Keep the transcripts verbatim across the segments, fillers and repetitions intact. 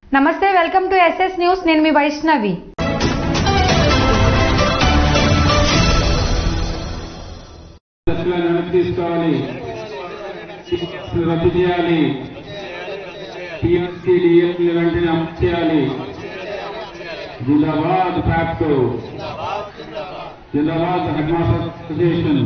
నమస్తే, welcome to SS news. నేను మీ వైష్ణవి. తీసుకోవాలి, రద్దు చేయాలి, టీఎంసీ డిఎస్సీ వెంటనే అమలు చేయాలి. జిందాబాద్ ఫ్యాక్టో, జిందాబాద్ head master association.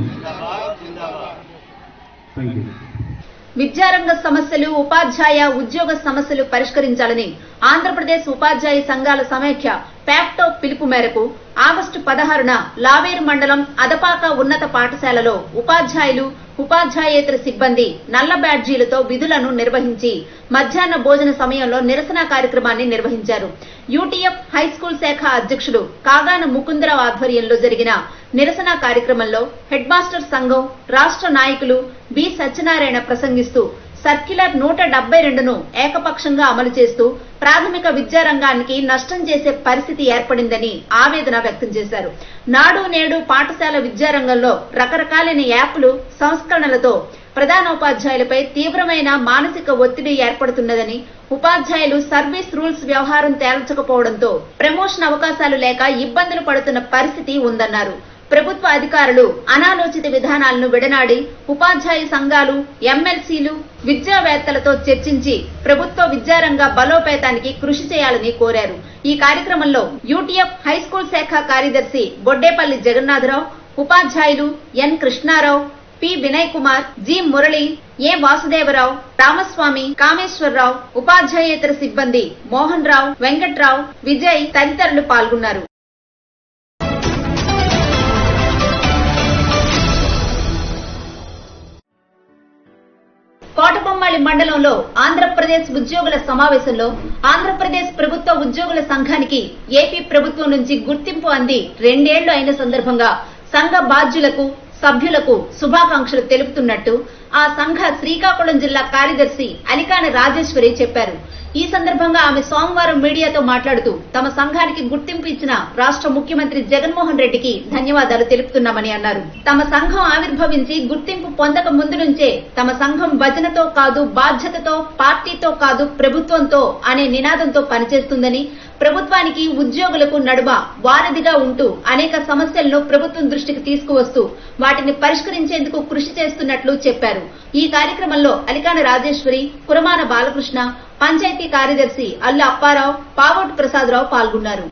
Thank you. విద్యారంగ సమస్యలు, ఉపాధ్యాయ ఉద్యోగ సమస్యలు పరిష్కరించాలని ఆంధ్రప్రదేశ్ ఉపాధ్యాయ సంఘాల సమైక్య ప్యాక్టో పిలుపు మేరకు ఆగస్టు పదహారున లావేరు మండలం అదపాక ఉన్నత పాఠశాలలో ఉపాధ్యాయులు, ఉపాధ్యాయేతర సిబ్బంది నల్ల బ్యాడ్జీలతో విధులను నిర్వహించి మధ్యాహ్న భోజన సమయంలో నిరసన కార్యక్రమాన్ని నిర్వహించారు. యూటీఎఫ్ హైస్కూల్ శాఖ అధ్యక్షుడు కాగాన ముకుందరావు ఆధ్వర్యంలో జరిగిన నిరసన కార్యక్రమంలో హెడ్ మాస్టర్ సంఘం రాష్ట్ర నాయకులు బి సత్యనారాయణ ప్రసంగిస్తూ సర్క్యులర్ నూట డెబ్బై రెండును ఏకపక్షంగా అమలు చేస్తూ ప్రాథమిక విద్యారంగానికి నష్టం చేసే పరిస్థితి ఏర్పడిందని ఆవేదన వ్యక్తం చేశారు. నాడు నేడు పాఠశాల విద్యారంగంలో రకరకాలైన యాప్లు, సంస్కరణలతో ప్రధానోపాధ్యాయులపై తీవ్రమైన మానసిక ఒత్తిడి ఏర్పడుతున్నదని, ఉపాధ్యాయులు సర్వీస్ రూల్స్ వ్యవహారం తేల్చకపోవడంతో ప్రమోషన్ అవకాశాలు లేక ఇబ్బందులు పడుతున్న పరిస్థితి ఉందన్నారు. ప్రభుత్వ అధికారులు అనాలోచిత విధానాలను విడనాడి ఉపాధ్యాయ సంఘాలు, ఎమ్మెల్సీలు, విద్యావేత్తలతో చర్చించి ప్రభుత్వ విద్యారంగ బలోపేతానికి కృషి చేయాలని కోరారు. ఈ కార్యక్రమంలో యూటీఎఫ్ హైస్కూల్ శాఖ కార్యదర్శి బొడ్డేపల్లి జగన్నాథరావు, ఉపాధ్యాయులు N Krishnarao, P Vinay Kumar, G Murali, A Vasudevarao, Ramaswamy, Kameswararao, ఉపాధ్యాయేతర సిబ్బంది మోహన్ రావు, వెంకట్రావు, విజయ్ తదితరులు పాల్గొన్నారు. కోటబొమ్మాళి మండలంలో ఆంధ్రప్రదేశ్ ఉద్యోగుల సమావేశంలో ఆంధ్రప్రదేశ్ ప్రభుత్వ ఉద్యోగుల సంఘానికి ఏపీ ప్రభుత్వం నుంచి గుర్తింపు అంది రెండేళ్లు అయిన సందర్భంగా సంఘ బాధ్యులకు, సభ్యులకు శుభాకాంక్షలు తెలుపుతున్నట్టు ఆ సంఘ శ్రీకాకుళం జిల్లా కార్యదర్శి అలికాన రాజేశ్వరి చెప్పారు. ఈ సందర్భంగా ఆమె సోమవారం మీడియాతో మాట్లాడుతూ తమ సంఘానికి గుర్తింపు ఇచ్చిన రాష్ట్ర ముఖ్యమంత్రి జగన్మోహన్ రెడ్డికి ధన్యవాదాలు తెలుపుతున్నామని అన్నారు. తమ సంఘం ఆవిర్భవించి గుర్తింపు పొందక ముందు నుంచే తమ సంఘం భజనతో కాదు, బాధ్యతతో, పార్టీతో కాదు, ప్రభుత్వంతో అనే నినాదంతో పనిచేస్తుందని, ప్రభుత్వానికి ఉద్యోగులకు నడుమ వారధిగా ఉంటూ అనేక సమస్యలను ప్రభుత్వం దృష్టికి తీసుకువస్తూ వాటిని పరిష్కరించేందుకు కృషి చేస్తున్నట్లు చెప్పారు. ఈ కార్యక్రమంలో అలికాన రాజేశ్వరి, కురమాన బాలకృష్ణ, పంచాయతీ కార్యదర్శి అల్లు అప్పారావు, పావోటి ప్రసాదరావు పాల్గొన్నారు.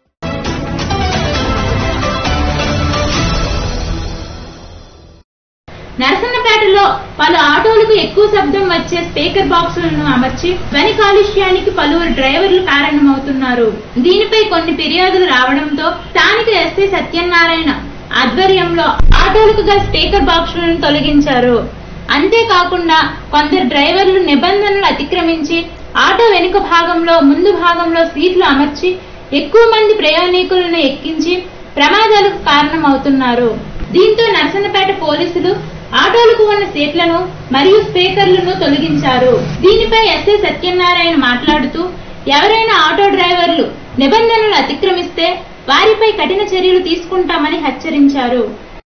నరసన్నపేటలో పలు ఆటోలకు ఎక్కువ శబ్దం వచ్చే స్పీకర్ బాక్సులను అమర్చి ధ్వని కాలుష్యానికి పలువురు డ్రైవర్లు కారణమవుతున్నారు. దీనిపై కొన్ని ఫిర్యాదులు రావడంతో స్థానిక ఎస్పీ సత్యనారాయణ ఆధ్వర్యంలో ఆటోలకు గల స్పీకర్ బాక్సులను తొలగించారు. అంతేకాకుండా కొందరు డ్రైవర్లు నిబంధనలు అతిక్రమించి ఆటో వెనుక భాగంలో, ముందు భాగంలో సీట్లు అమర్చి ఎక్కువ మంది ప్రయాణికులను ఎక్కించి ప్రమాదాలకు కారణమవుతున్నారు. దీంతో నరసన్నపేట పోలీసులు ఆటోలకు ఉన్న సీట్లను మరియు స్పీకర్లను తొలగించారు. దీనిపై ఎస్ఐ సత్యనారాయణ మాట్లాడుతూ ఎవరైనా ఆటో డ్రైవర్లు నిబంధనలు అతిక్రమిస్తే వారిపై కఠిన చర్యలు తీసుకుంటామని హెచ్చరించారు.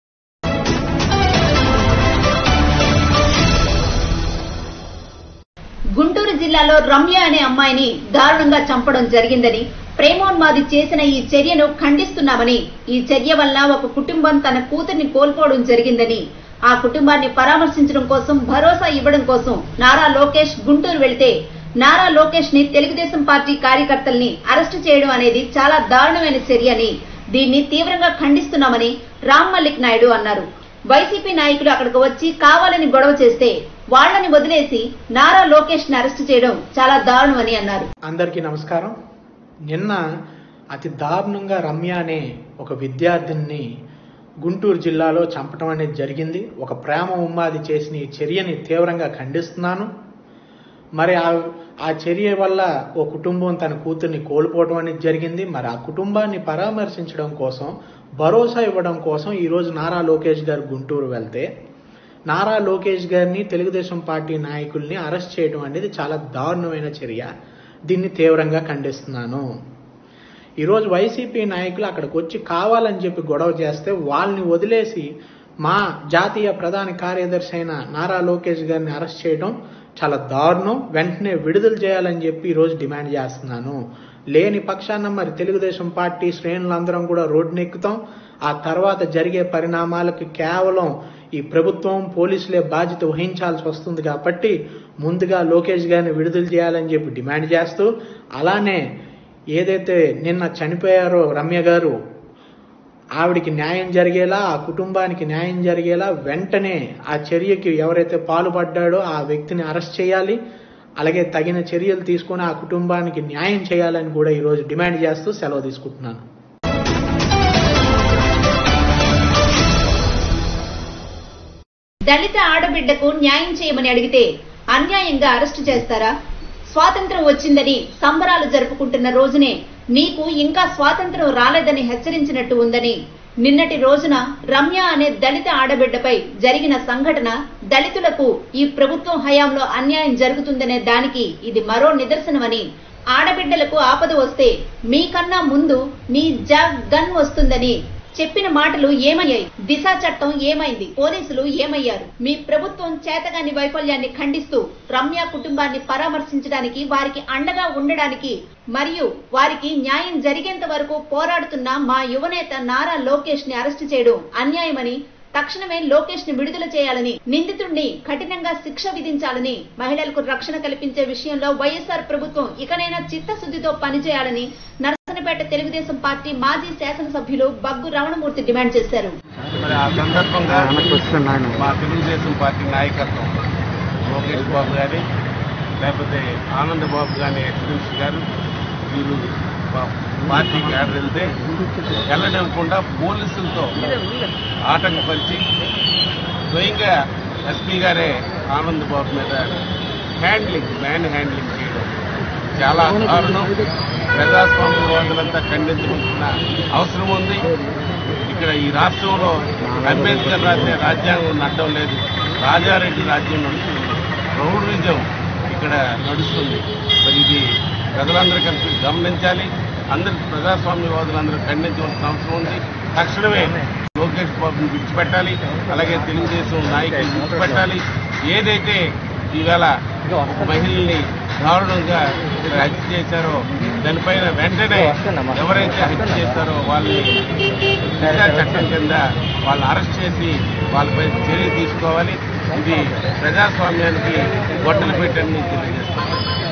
గుంటూరు జిల్లాలో రమ్య అనే అమ్మాయిని దారుణంగా చంపడం జరిగిందని, ప్రేమోన్మాది చేసిన ఈ చర్యను ఖండిస్తున్నామని, ఈ చర్య వల్ల ఒక కుటుంబం తన కూతుర్ని కోల్పోవడం జరిగిందని, ఆ కుటుంబాన్ని పరామర్శించడం కోసం, భరోసా ఇవ్వడం కోసం నారా లోకేష్ గుంటూరు వెళితే నారా లోకేష్ ని తెలుగుదేశం పార్టీ కార్యకర్తల్ని అరెస్టు చేయడం అనేది చాలా దారుణమైన చర్య అని, దీన్ని తీవ్రంగా ఖండిస్తున్నామని రామ్ మల్లిక్ నాయుడు అన్నారు. వైసీపీ నాయకులు అక్కడికి వచ్చి కావాలని గొడవ చేస్తే వాళ్లని వదిలేసి నారా లోకేష్ ని అరెస్టు చేయడం చాలా దారుణమని అన్నారు. అందరికీ నమస్కారం. నిన్న అతి దారుణంగా రమ్య అనే ఒక విద్యార్థిని గుంటూరు జిల్లాలో చంపడం అనేది జరిగింది. ఒక ప్రేమ ఉమ్మాది చేసిన ఈ చర్యని తీవ్రంగా ఖండిస్తున్నాను. మరి ఆ చర్య వల్ల ఓ కుటుంబం తన కూతుర్ని కోల్పోవడం అనేది జరిగింది. మరి ఆ కుటుంబాన్ని పరామర్శించడం కోసం, భరోసా ఇవ్వడం కోసం ఈరోజు నారా లోకేష్ గారు గుంటూరు వెళ్తే నారా లోకేష్ గారిని, తెలుగుదేశం పార్టీ నాయకుల్ని అరెస్ట్ చేయడం అనేది చాలా దారుణమైన చర్య. దీన్ని తీవ్రంగా ఖండిస్తున్నాను. ఈరోజు వైసీపీ నాయకులు అక్కడికి వచ్చి కావాలని చెప్పి గొడవ చేస్తే వాళ్ళని వదిలేసి మా జాతీయ ప్రధాన కార్యదర్శి అయిన నారా లోకేష్ గారిని అరెస్ట్ చేయడం చాలా దారుణం. వెంటనే విడుదల చేయాలని చెప్పి ఈరోజు డిమాండ్ చేస్తున్నాను. లేని పక్షాన మరి తెలుగుదేశం పార్టీ శ్రేణులందరం కూడా రోడ్డునెక్కుతాం. ఆ తర్వాత జరిగే పరిణామాలకు కేవలం ఈ ప్రభుత్వం, పోలీసులే బాధ్యత వహించాల్సి వస్తుంది. కాబట్టి ముందుగా లోకేష్ గారిని విడుదల చేయాలని చెప్పి డిమాండ్ చేస్తూ, అలానే ఏదైతే నిన్న చనిపోయారో రమ్య గారు, ఆవిడికి న్యాయం జరిగేలా, ఆ కుటుంబానికి న్యాయం జరిగేలా వెంటనే ఆ చర్యకి ఎవరైతే పాల్పడ్డాడో ఆ వ్యక్తిని అరెస్ట్ చేయాలి. అలాగే తగిన చర్యలు తీసుకుని ఆ కుటుంబానికి న్యాయం చేయాలని కూడా ఈరోజు డిమాండ్ చేస్తూ సెలవు తీసుకుంటున్నాను. దళిత ఆడబిడ్డకు న్యాయం చేయమని అడిగితే అన్యాయంగా అరెస్టు చేస్తారా? స్వాతంత్రం వచ్చిందని సంబరాలు జరుపుకుంటున్న రోజునే నీకు ఇంకా స్వాతంత్రం రాలేదని హెచ్చరించినట్టు ఉందని నిన్నటి రోజున రమ్య అనే దళిత ఆడబిడ్డపై జరిగిన సంఘటన దళితులకు ఈ ప్రభుత్వం హయాంలో అన్యాయం జరుగుతుందనే దానికి ఇది మరో నిదర్శనమని, ఆడబిడ్డలకు ఆపద వస్తే మీకన్నా ముందు మీ జాగ్ గన్ వస్తుందని చెప్పిన మాటలు ఏమయ్యాయి? దిశ చట్టం ఏమైంది? పోలీసులు ఏమయ్యారు? మీ ప్రభుత్వం చేతగాని వైఫల్యాన్ని ఖండిస్తూ రమ్య కుటుంబాన్ని పరామర్శించడానికి, వారికి అండగా ఉండడానికి మరియు వారికి న్యాయం జరిగేంత వరకు పోరాడుతున్న మా యువనేత నారా లోకేష్ ని అరెస్టు చేయడం అన్యాయమని, తక్షణమే లోకేష్ ని విడుదల చేయాలని, నిందితుడిని కఠినంగా శిక్ష విధించాలని, మహిళలకు రక్షణ కల్పించే విషయంలో వైఎస్ఆర్ ప్రభుత్వం ఇకనైనా చిత్తశుద్ధితో పనిచేయాలని నరసనపేట తెలుగుదేశం పార్టీ మాజీ శాసనసభ్యులు బగ్గు రమణమూర్తి డిమాండ్ చేశారు. మరి ఆ సందర్భంగా మా తెలుగుదేశం పార్టీ నాయకత్వం లోకేష్ బాబు గారి, లేకపోతే ఆనంద్ బాబు గారి ఎక్స్పీరియన్స్ గారు వీరు పార్టీ క్యాడర్ వెళ్తే వెళ్ళనివ్వకుండా పోలీసులతో ఆటంకపరిచి స్వయంగా ఎస్పీ గారే ఆనంద్ బాబు మీద హ్యాండ్లింగ్ మ్యాన్ హ్యాండ్లింగ్ చేయడం చాలా దారుణం. ప్రజాస్వామ్యవాదులంతా ఖండించవలసిన అవసరం ఉంది. ఇక్కడ ఈ రాష్ట్రంలో అంబేద్కర్ రాసే రాజ్యాంగం నడడం లేదు, రాజారెడ్డి రాజ్యం నడుస్తుంది, రౌడరిజం ఇక్కడ నడుస్తుంది. మరి ఇది ప్రజలందరూ కలిసి గమనించాలి. అందరి ప్రజాస్వామ్యవాదులందరూ ఖండించవలసిన అవసరం ఉంది. తక్షణమే లోకేష్ బాబుని విడిచిపెట్టాలి, అలాగే తెలుగుదేశం నాయకులు విడిచిపెట్టాలి. ఏదైతే ఈవేళ మహిళల్ని దారుణంగా హత్య చేశారో దానిపైన వెంటనే ఎవరైతే హత్య చేశారో వాళ్ళని దిశా చట్టం కింద వాళ్ళని అరెస్ట్ చేసి వాళ్ళపై చర్య తీసుకోవాలి. ఇది ప్రజాస్వామ్యానికి గొడ్డలు పెట్టని తెలియజేస్తాను.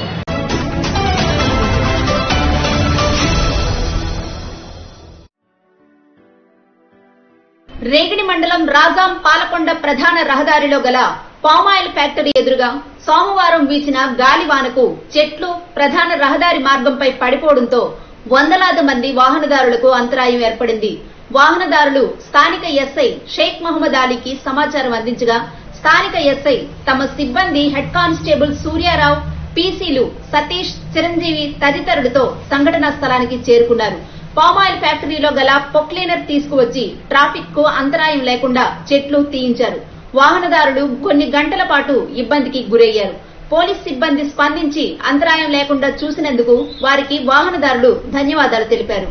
రేగిడి మండలం రాజాం పాలకొండ ప్రధాన రహదారిలో గల పామాయిల్ ఫ్యాక్టరీ ఎదురుగా సోమవారం వీచిన గాలివానకు చెట్లు ప్రధాన రహదారి మార్గంపై పడిపోవడంతో వందలాది మంది వాహనదారులకు అంతరాయం ఏర్పడింది. వాహనదారులు స్థానిక ఎస్ఐ షేక్ మహమ్మద్ అలీకి సమాచారం అందించగా స్థానిక ఎస్ఐ తమ సిబ్బంది హెడ్ కానిస్టేబుల్ సూర్యారావు, పీసీలు సతీష్, చిరంజీవి తదితరులతో సంఘటనా స్థలానికి చేరుకున్నారు. పామాయిల్ ఫ్యాక్టరీలో గల పొక్లీనర్ తీసుకువచ్చి ట్రాఫిక్ కు అంతరాయం లేకుండా చెట్లు తీయించారు. వాహనదారులు కొన్ని గంటల పాటు ఇబ్బందికి గురయ్యారు. పోలీస్ సిబ్బంది స్పందించి అంతరాయం లేకుండా చూసినందుకు వారికి వాహనదారులు ధన్యవాదాలు తెలిపారు.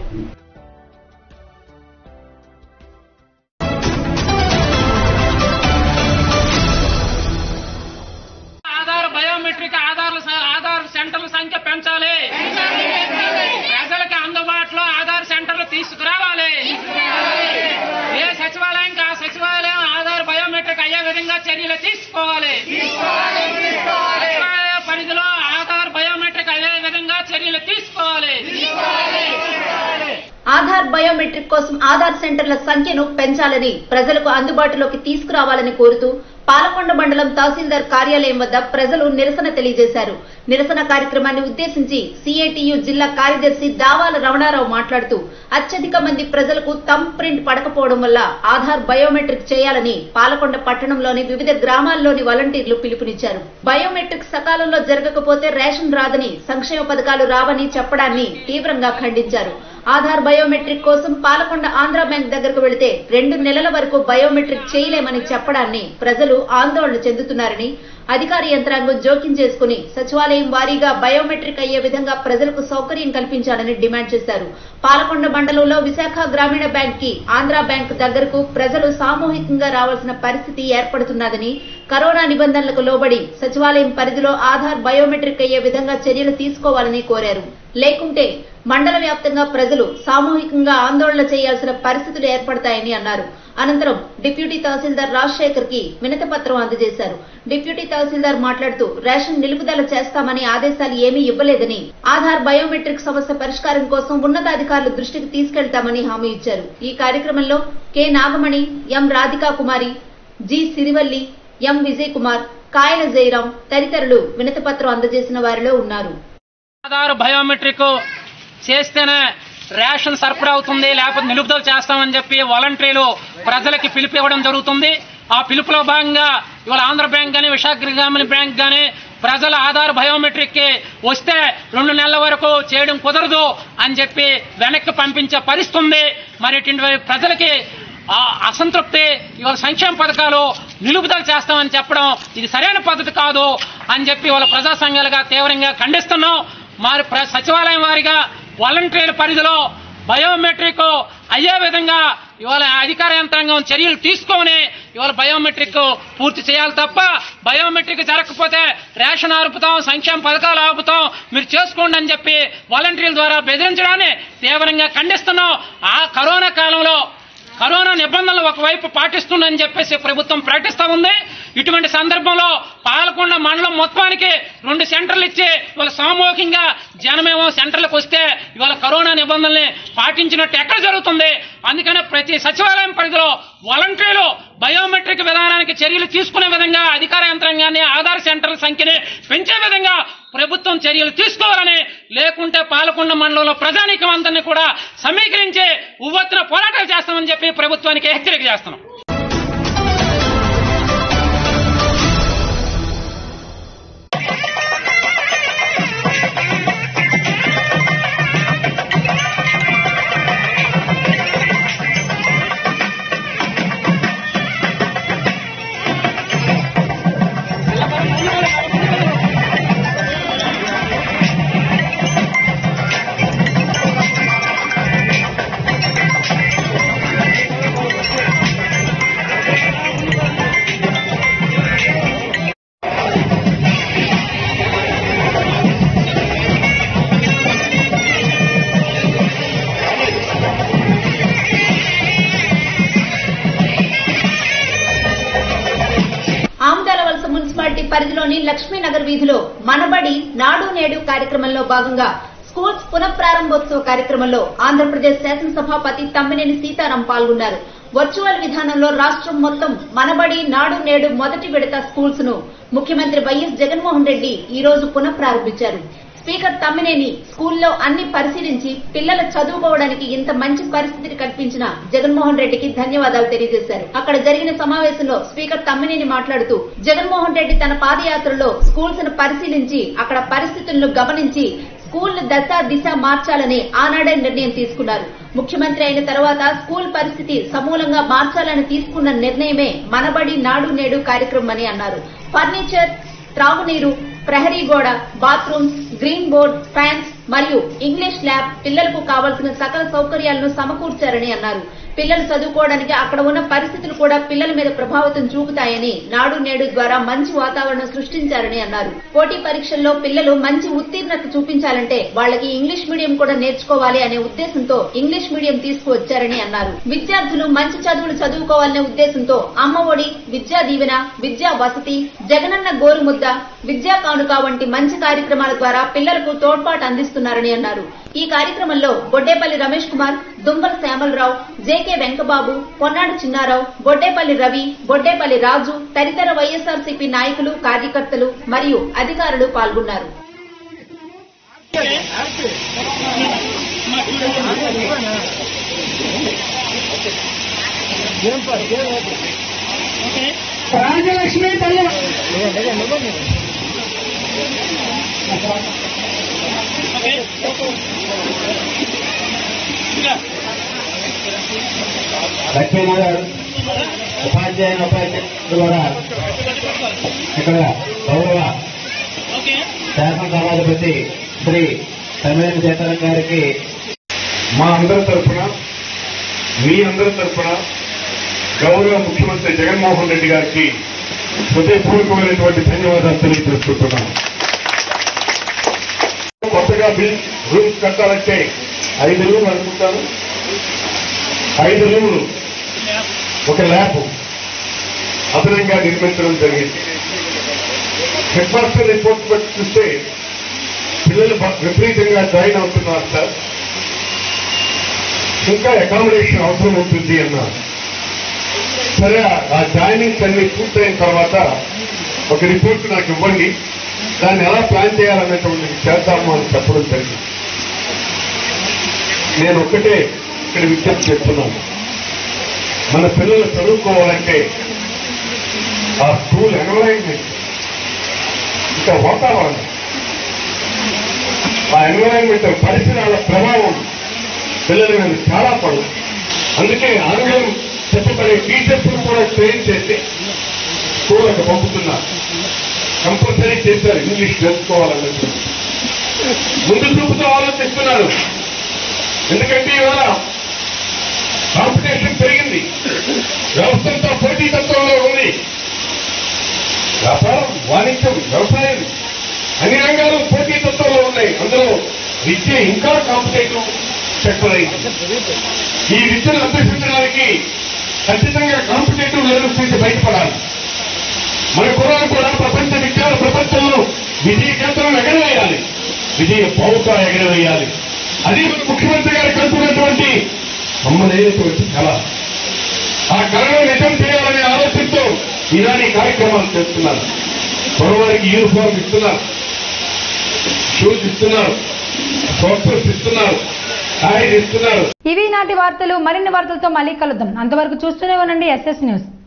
ఆధార్ బయోమెట్రిక్ ఆధార్ ఆధార్ సెంటర్ల సంఖ్య పెంచాలి. ప్రజలకు అందుబాటులో ఆధార్ సెంటర్లు తీసుకురావాలి. ఏ సచివాలయంకి ఆ సచివాలయం ఆధార్ బయోమెట్రిక్ అయ్యే విధంగా చర్యలు తీసుకోవాలి. సచివాలయ పరిధిలో ఆధార్ బయోమెట్రిక్ అయ్యే విధంగా చర్యలు తీసుకోవాలి. ఆధార్ బయోమెట్రిక్ కోసం ఆధార్ సెంటర్ల సంఖ్యను పెంచాలని, ప్రజలకు అందుబాటులోకి తీసుకురావాలని కోరుతూ పాలకొండ మండలం తహసీల్దార్ కార్యాలయం వద్ద ప్రజలు నిరసన తెలియజేశారు. నిరసన కార్యక్రమాన్ని ఉద్దేశించి సిఐటియు జిల్లా కార్యదర్శి దావాల రమణారావు మాట్లాడుతూ అత్యధిక మంది ప్రజలకు థంబ్ ప్రింట్ పడకపోవడం వల్ల ఆధార్ బయోమెట్రిక్ చేయాలని పాలకొండ పట్టణంలోని వివిధ గ్రామాల్లోని వాలంటీర్లు పిలుపునిచ్చారు. బయోమెట్రిక్ సకాలంలో జరగకపోతే రేషన్ రాదని, సంక్షేమ పథకాలు రావని చెప్పడాన్ని తీవ్రంగా ఖండించారు. ఆధార్ బయోమెట్రిక్ కోసం పాలకొండ ఆంధ్ర బ్యాంక్ దగ్గరకు వెళితే రెండు నెలల వరకు బయోమెట్రిక్ చేయలేమని చెప్పడాన్ని ప్రజలు ఆందోళన చెందుతున్నారని, అధికార యంత్రాంగం జోక్యం చేసుకుని సచివాలయం వారీగా బయోమెట్రిక్ అయ్యే విధంగా ప్రజలకు సౌకర్యం కల్పించాలని డిమాండ్ చేశారు. పాలకొండ మండలంలో విశాఖ గ్రామీణ బ్యాంక్ కి ఆంధ్ర బ్యాంక్ దగ్గరకు ప్రజలు సామూహికంగా రావాల్సిన పరిస్థితి ఏర్పడుతున్నదని, కరోనా నిబంధనలకు లోబడి సచివాలయం పరిధిలో ఆధార్ బయోమెట్రిక్ అయ్యే విధంగా చర్యలు తీసుకోవాలని కోరారు. లేకుంటే మండల వ్యాప్తంగా ప్రజలు సామూహికంగా ఆందోళన చేయాల్సిన పరిస్థితులు ఏర్పడతాయని అన్నారు. అనంతరం డిప్యూటీ తహసీల్దార్ రాజశేఖర్ కి వినతి పత్రం అందజేశారు. డిప్యూటీ తహసీల్దార్ మాట్లాడుతూ రేషన్ నిలుపుదల చేస్తామని ఆదేశాలు ఏమీ ఇవ్వలేదని, ఆధార్ బయోమెట్రిక్ సమస్య పరిష్కారం కోసం ఉన్నతాధికారుల దృష్టికి తీసుకెళ్తామని హామీ ఇచ్చారు. ఈ కార్యక్రమంలో K Nagamani, M Radhika Kumari, G Sirivalli, M Vijay Kumar, Kayala Jayaram తదితరులు వినతి పత్రం అందజేసిన వారిలో ఉన్నారు. ఆధార్ బయోమెట్రిక్ చేస్తేనే రేషన్ సరఫరా అవుతుంది, లేకపోతే నిలుపుదల చేస్తామని చెప్పి వాలంటీర్లు ప్రజలకి పిలుపు ఇవ్వడం జరుగుతుంది. ఆ పిలుపులో భాగంగా ఇవాళ ఆంధ్ర బ్యాంక్ కానీ విశాఖ గ్రామీణ బ్యాంక్ కానీ ప్రజల ఆధార్ బయోమెట్రిక్ కి వస్తే రెండు నెలల వరకు చేయడం కుదరదు అని చెప్పి వెనక్కి పంపించే పరిస్థితి ఉంది. మరి ఇటువంటి ప్రజలకి అసంతృప్తి, ఇవాళ సంక్షేమ పథకాలు నిలుపుదల చేస్తామని చెప్పడం ఇది సరైన పద్ధతి కాదు అని చెప్పి వాళ్ళ ప్రజా సంఘాలుగా తీవ్రంగా ఖండిస్తున్నాం. మరి సచివాలయం వారిగా వాలంటీర్ల పరిధిలో బయోమెట్రిక్ అయ్యే విధంగా ఇవాళ అధికార యంత్రాంగం చర్యలు తీసుకొని ఇవాళ బయోమెట్రిక్ పూర్తి చేయాలి తప్ప బయోమెట్రిక్ జరగకపోతే రేషన్ ఆపుతాం, సంక్షేమ పథకాలు ఆపుతాం, మీరు చేసుకోండి అని చెప్పి వాలంటీర్ల ద్వారా బెదిరించడాన్ని తీవ్రంగా ఖండిస్తున్నాం. ఆ కరోనా కాలంలో కరోనా నిబంధనలు ఒకవైపు పాటిస్తుందని చెప్పేసి ప్రభుత్వం ప్రకటిస్తా ఉంది. ఇటువంటి సందర్భంలో పాలకొండ మండలం మొత్తానికి రెండు సెంటర్లు ఇచ్చి ఇవాళ సామూహికంగా జనమేమో సెంటర్లకు వస్తే ఇవాళ కరోనా నిబంధనల్ని పాటించినట్టు ఎక్కడ జరుగుతుంది. అందుకనే ప్రతి సచివాలయం పరిధిలో వాలంటీర్లు బయోమెట్రిక్ విధానానికి చర్యలు తీసుకునే విధంగా అధికార యంత్రాంగాన్ని, ఆధార్ సెంటర్ల సంఖ్యని పెంచే విధంగా ప్రభుత్వం చర్యలు తీసుకోవాలని, లేకుంటే పాలకొండ మండలంలో ప్రజానీకం అందరినీ కూడా సమీకరించి ఉవ్వెత్తున పోరాటాలు చేస్తామని చెప్పి ప్రభుత్వానికి హెచ్చరిక చేస్తున్నాం. పరిధిలోని లక్ష్మీనగర్ వీధిలో మనబడి నాడు నేడు కార్యక్రమంలో భాగంగా స్కూల్స్ పునఃప్రారంభోత్సవ కార్యక్రమంలో ఆంధ్రప్రదేశ్ శాసనసభాపతి తమ్మినేని సీతారాం పాల్గొన్నారు. వర్చువల్ విధానంలో రాష్ట్రం మొత్తం మనబడి నాడు నేడు మొదటి విడత స్కూల్స్ ను ముఖ్యమంత్రి వైఎస్ జగన్మోహన్ రెడ్డి ఈ రోజు పునఃప్రారంభించారు. స్పీకర్ తమ్మినేని స్కూల్లో అన్ని పరిశీలించి పిల్లల చదువుకోవడానికి ఇంత మంచి పరిస్థితిని కల్పించిన జగన్మోహన్ రెడ్డికి ధన్యవాదాలు తెలియజేశారు. అక్కడ జరిగిన సమావేశంలో స్పీకర్ తమ్మినేని మాట్లాడుతూ జగన్మోహన్ రెడ్డి తన పాదయాత్రలో స్కూల్స్ ను పరిశీలించి అక్కడ పరిస్థితులను గమనించి స్కూల్ దశ దిశ మార్చాలని ఆనాడే నిర్ణయం తీసుకున్నారు. ముఖ్యమంత్రి అయిన తర్వాత స్కూల్ పరిస్థితి సమూలంగా మార్చాలని తీసుకున్న నిర్ణయమే మనబడి నాడు నేడు కార్యక్రమం అని అన్నారు. ఫర్నిచర్, త్రాగునీరు, ప్రహరీ గోడ, బాత్రూమ్స్, గ్రీన్ బోర్డ్, ఫ్యాన్స్ మరియు ఇంగ్లీష్ ల్యాబ్, పిల్లలకు కావాల్సిన సకల సౌకర్యాలను సమకూర్చారని అన్నారు. పిల్లలు చదువుకోవడానికి అక్కడ ఉన్న పరిస్థితులు కూడా పిల్లల మీద ప్రభావితం చూపుతాయని నాడు నేడు ద్వారా మంచి వాతావరణం సృష్టించారని అన్నారు. పోటీ పరీక్షల్లో పిల్లలు మంచి ఉత్తీర్ణత చూపించాలంటే వాళ్ళకి ఇంగ్లీష్ మీడియం కూడా నేర్చుకోవాలి అనే ఉద్దేశంతో ఇంగ్లీష్ మీడియం తీసుకువచ్చారని అన్నారు. విద్యార్థులు మంచి చదువులు చదువుకోవాలనే ఉద్దేశంతో అమ్మ ఒడి, విద్యా దీవెన, విద్యా వసతి, జగనన్న గోరుముద్ద, విద్యా కానుక వంటి మంచి కార్యక్రమాల ద్వారా పిల్లలకు తోడ్పాటు అందిస్తున్నారని అన్నారు. ఈ కార్యక్రమంలో బొడ్డేపల్లి రమేష్ కుమార్, దుంబల శ్యామలరావు, జేకే వెంకబాబు, పొన్నాడు చిన్నారావు, బొడ్డేపల్లి రవి, బొడ్డేపల్లి రాజు తదితర వైఎస్ఆర్సీపీ నాయకులు, కార్యకర్తలు మరియు అధికారులు పాల్గొన్నారు. రాజలక్ష్మి తల్లి లక్ష్మీనగర్ ఉపాధ్యాయ ఉపాధ్యాయులు కూడా ఇక్కడ గౌరవ శాసనసభాధిపతి శ్రీ తమిళ సీతారాం గారికి మా అందరి తరఫున మీ అందరి తరఫున గౌరవ ముఖ్యమంత్రి జగన్మోహన్ రెడ్డి గారికి హృదయపూర్వకమైనటువంటి ధన్యవాదాలు తెలియజేసుకుంటున్నాను. కొత్తగా బిల్ రూమ్స్ కట్టాలంటే ఐదు రూములు అనుకుంటాను, ఐదు రూములు ఒక ల్యాబ్ అదనంగా నిర్మించడం జరిగింది. హెడ్ మాస్టర్ రిపోర్ట్ బట్టి చూస్తే పిల్లలు విపరీతంగా జాయిన్ అవుతున్నారు సార్, ఇంకా అకామిడేషన్ అవసరం ఉంటుంది అన్నారు. సరే, ఆ జాయినింగ్స్ అన్ని పూర్తయిన తర్వాత ఒక రిపోర్ట్ నాకు ఇవ్వండి, దాన్ని ఎలా ప్లాన్ చేయాలనేటువంటి చేద్దాము అని చెప్పడం జరిగింది. నేను ఒక్కటే ఇక్కడ విజ్ఞప్తి చేస్తున్నాను, మన పిల్లలు చదువుకోవాలంటే ఆ స్కూల్ ఎన్వైరన్మెంట్, ఇంకా వాతావరణం, ఆ ఎన్వైరన్మెంట్ పరిసరాల ప్రభావం పిల్లల మీద చాలా పడు. అందుకే ఆంగ్లం చెప్పబడే టీచర్స్ కూడా ట్రైన్ చేసి స్కూళ్ళకు పంపుతున్నారు. కంపల్సరీ చేశారు ఇంగ్లీష్ తెలుసుకోవాలన్నట్టు. ముందు చూపుతో ఆలోచిస్తున్నారు. ఎందుకంటే ఇవాళ కాంపిటీషన్ పెరిగింది, వ్యవస్థలతో పోటీతత్వంలో ఉంది. వ్యాపారం, వాణిజ్యం, వ్యవసాయం అన్ని రంగాలు పోటీతత్వంలో ఉన్నాయి. అందులో విద్య ఇంకా కాంపిటేటివ్ సెక్టర్ అయింది. ఈ విద్యను అభ్యసించడానికి ఖచ్చితంగా కాంపిటేటివ్ లెవెల్స్ నుంచి బయటపడాలి. మన కుర్రాలు కూడా ప్రపంచ విద్యాల ప్రపంచంలో విజయ కేంద్రం ఎగరవేయాలి, విజయ పౌక ఎగరవేయాలి. అది మన ముఖ్యమంత్రి గారు కలుపుకున్నటువంటి అమ్మలేనటువంటి కళ. ఆ కళను నిజం చేయాలనే ఆలోచనతో ఈనాడు ఈ కార్యక్రమాలు చేస్తున్నారు. కుర్రవారికి యూనిఫామ్ ఇస్తున్నారు, షూస్ ఇస్తున్నారు, సాక్సెస్ ఇస్తున్నారు, టైర్ ఇస్తున్నారు. ఇవి నాటి వార్తలు. మరిన్ని వార్తలతో మళ్ళీ కలుద్దాం. అంతవరకు చూస్తూనే ఉండండి ఎస్ఎస్ న్యూస్.